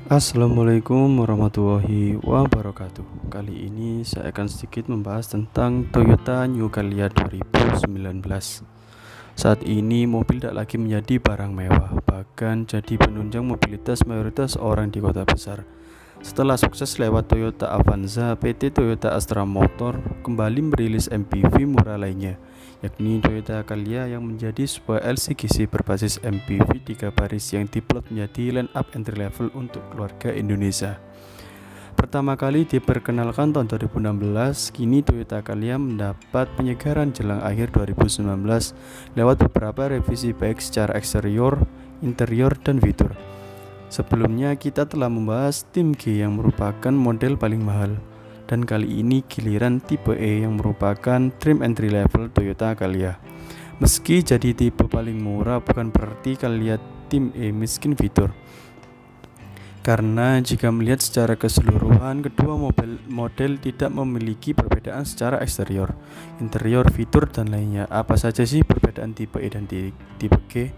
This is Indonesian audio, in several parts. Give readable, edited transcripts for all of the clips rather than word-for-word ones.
Assalamualaikum warahmatullahi wabarakatuh. Kali ini saya akan sedikit membahas tentang Toyota New Calya 2019. Saat ini mobil tidak lagi menjadi barang mewah, bahkan jadi penunjang mobilitas mayoritas orang di kota besar. Setelah sukses lewat Toyota Avanza, PT Toyota Astra Motor kembali merilis MPV murah lainnya, yakni Toyota Calya yang menjadi sebuah LCGC berbasis MPV 3 baris yang diplot menjadi line up entry level untuk keluarga Indonesia. Pertama kali diperkenalkan tahun 2016, kini Toyota Calya mendapat penyegaran jelang akhir 2019 lewat beberapa revisi baik secara eksterior, interior, dan fitur. Sebelumnya kita telah membahas Tim G yang merupakan model paling mahal, dan kali ini giliran tipe E yang merupakan trim entry level Toyota Calya. Meski jadi tipe paling murah, bukan berarti Calya Tim E miskin fitur. Karena jika melihat secara keseluruhan, kedua model tidak memiliki perbedaan secara eksterior, interior, fitur, dan lainnya. Apa saja sih perbedaan tipe E dan tipe G?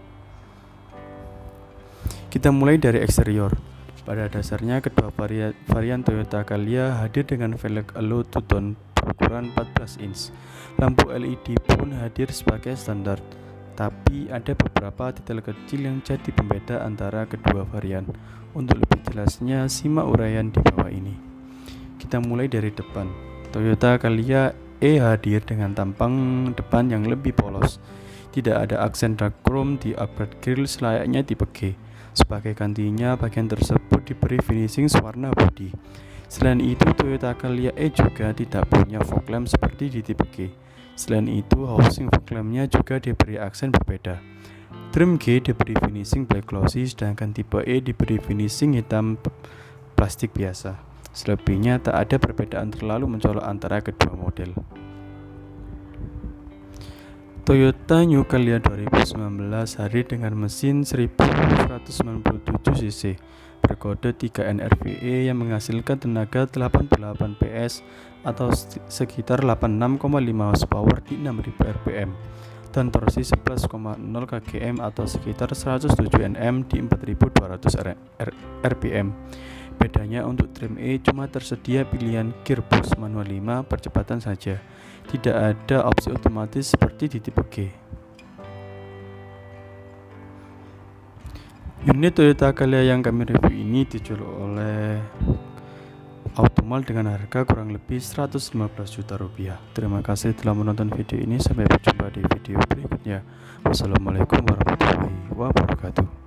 Kita mulai dari eksterior. Pada dasarnya kedua varian Toyota Calya hadir dengan velg alloy two-tone berukuran 14 inch. Lampu LED pun hadir sebagai standar. Tapi ada beberapa detail kecil yang jadi pembeda antara kedua varian. Untuk lebih jelasnya, simak uraian di bawah ini. Kita mulai dari depan. Toyota Calya E hadir dengan tampang depan yang lebih polos. Tidak ada aksen dark chrome di upgrade grille selayaknya tipe G. Sebagai gantinya, bagian tersebut diberi finishing warna putih. Selain itu, Toyota Calya E juga tidak punya fog lamp seperti di tipe G. Selain itu, housing fog lampnya juga diberi aksen berbeda. Trim G diberi finishing black glossy, sedangkan tipe E diberi finishing hitam plastik biasa. Selebihnya tak ada perbedaan terlalu mencolok antara kedua model. Toyota New Calya 2019 hadir dengan mesin 1197 cc berkode 3NRVE yang menghasilkan tenaga 88 PS atau sekitar 86,5 horsepower di 6000 rpm dan torsi 11,0 kgm atau sekitar 107 Nm di 4200 rpm. Bedanya untuk trim E cuma tersedia pilihan gearbox manual 5 percepatan saja. Tidak ada opsi otomatis seperti di tipe G. Unit Toyota Calya yang kami review ini dijual oleh Automall dengan harga kurang lebih 115 juta rupiah. Terima kasih telah menonton video ini. Sampai berjumpa di video berikutnya. Wassalamualaikum warahmatullahi wabarakatuh.